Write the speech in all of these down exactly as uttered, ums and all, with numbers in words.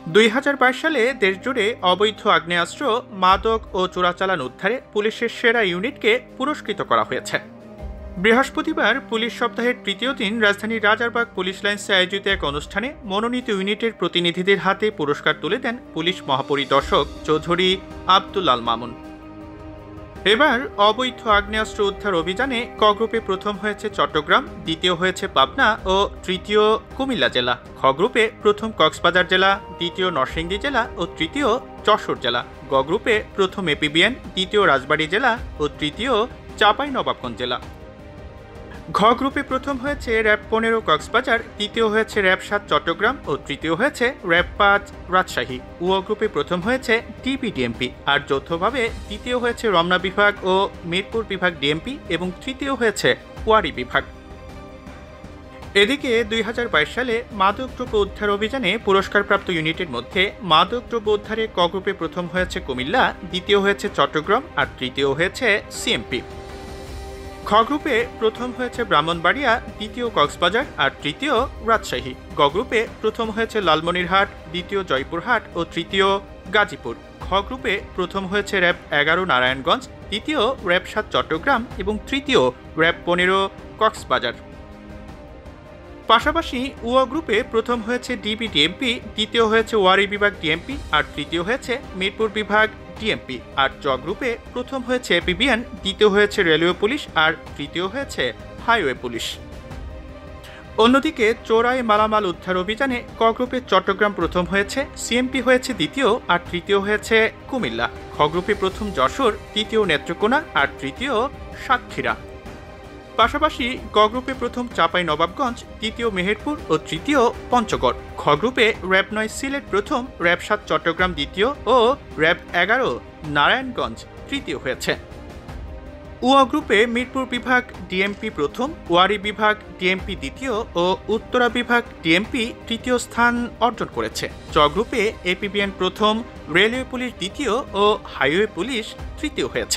দুই হাজার বাইশ সালে দেশজুড়ে অবৈধ আগ্নেয়াস্ত্র, মাদক ও চোরাচালান উদ্ধারে পুলিশের সেরা ইউনিটকে পুরস্কৃত করা হয়েছে। বৃহস্পতিবার পুলিশ সপ্তাহের তৃতীয় দিন রাজধানীর রাজারবাগ পুলিশ লাইন্সে আয়োজিত এক অনুষ্ঠানে মনোনীত ইউনিটের প্রতিনিধিদের হাতে পুরস্কার তুলে দেন পুলিশ মহাপরিদর্শক চৌধুরী আব্দুল আল মামুন। এবার অবৈধ আগ্নেয়াস্ত্র উদ্ধার অভিযানে ক গ্রুপে প্রথম হয়েছে চট্টগ্রাম, দ্বিতীয় হয়েছে পাবনা ও তৃতীয় কুমিল্লা জেলা। খ গ্রুপে প্রথম কক্সবাজার জেলা, দ্বিতীয় নরসিংদী জেলা ও তৃতীয় যশোর জেলা। গ গ্রুপে প্রথম এপিবিএন, দ্বিতীয় রাজবাড়ী জেলা ও তৃতীয় চাঁপাইনবাবগঞ্জ জেলা। ঘ গ্রুপে প্রথম হয়েছে র্যাব পনেরো কক্সবাজার, দ্বিতীয় হয়েছে র্যাব সাত চট্টগ্রাম ও তৃতীয় হয়েছে র্যাব পাঁচ রাজশাহী। উ গ্রুপে প্রথম হয়েছে ডিবি ডিএমপি আর যৌথভাবে দ্বিতীয় হয়েছে রমনা বিভাগ ও মিরপুর বিভাগ ডিএমপি এবং তৃতীয় হয়েছে ওয়ারী বিভাগ। এদিকে দুই হাজার বাইশ সালে মাদকদ্রব্য উদ্ধার অভিযানে পুরস্কারপ্রাপ্ত ইউনিটের মধ্যে মাদকদ্রব্য উদ্ধারে ক গ্রুপে প্রথম হয়েছে কুমিল্লা, দ্বিতীয় হয়েছে চট্টগ্রাম আর তৃতীয় হয়েছে সিএমপি। খ গ্রুপে প্রথম হয়েছে ব্রাহ্মণবাড়িয়া, দ্বিতীয় কক্সবাজার আর তৃতীয় রাজশাহী। গ গ্রুপে প্রথম হয়েছে লালমনিরহাট, দ্বিতীয় জয়পুরহাট ও তৃতীয় গাজীপুর। খ গ্রুপে প্রথম হয়েছে র্যাব এগারো নারায়ণগঞ্জ, দ্বিতীয় র্যাব সাত চট্টগ্রাম এবং তৃতীয় র্যাব পনেরো কক্সবাজার। পাশাপাশি উ গ্রুপে প্রথম হয়েছে ডিবি ডিএমপি, দ্বিতীয় হয়েছে ওয়ারী বিভাগ ডিএমপি আর তৃতীয় হয়েছে মিরপুর বিভাগ ডিএমপি। আর চ গ্রুপে প্রথম হয়েছে এপিবিএন, দ্বিতীয় হয়েছে রেলওয়ে পুলিশ আর তৃতীয় হয়েছে হাইওয়ে পুলিশ। অন্যদিকে চোরাই মালামাল উদ্ধার অভিযানে ক গ্রুপে চট্টগ্রাম প্রথম হয়েছে, সিএমপি হয়েছে দ্বিতীয় আর তৃতীয় হয়েছে কুমিল্লা। খ গ্রুপে প্রথম যশোর, দ্বিতীয় নেত্রকোনা আর তৃতীয় সাতক্ষীরা। পাশাপাশি গ গ্রুপে প্রথম চাঁপাইনবাবগঞ্জ, দ্বিতীয় মেহেরপুর ও তৃতীয় পঞ্চগড়। খ গ্রুপে র্যাব নয় সিলেট প্রথম, র্যাব সাত চট্টগ্রাম দ্বিতীয় ও র্যাব এগারো নারায়ণগঞ্জ তৃতীয় হয়েছে। উ গ্রুপে মিরপুর বিভাগ ডিএমপি প্রথম, ওয়ারী বিভাগ ডিএমপি দ্বিতীয় ও উত্তরা বিভাগ ডিএমপি তৃতীয় স্থান অর্জন করেছে। চ গ্রুপে এপিবিএন প্রথম, রেলওয়ে পুলিশ দ্বিতীয় ও হাইওয়ে পুলিশ তৃতীয় হয়েছে।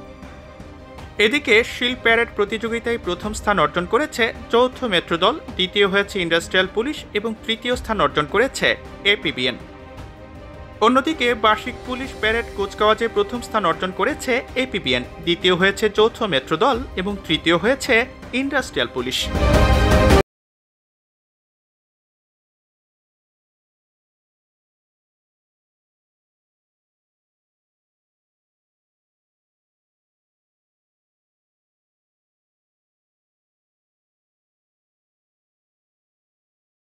এদিকে শিল্ড প্যারেড প্রতিযোগিতায় প্রথম স্থান অর্জন করেছে চৌথ মেট্রো দল, দ্বিতীয় হয়েছে ইন্ডাস্ট্রিয়াল পুলিশ এবং তৃতীয় স্থান অর্জন করেছে এপিবিএন। অন্যদিকে বার্ষিক পুলিশ প্যারেড কুচকাওয়াজে প্রথম স্থান অর্জন করেছে এপিবিএন, দ্বিতীয় হয়েছে চৌথ মেট্রো দল এবং তৃতীয় হয়েছে ইন্ডাস্ট্রিয়াল পুলিশ।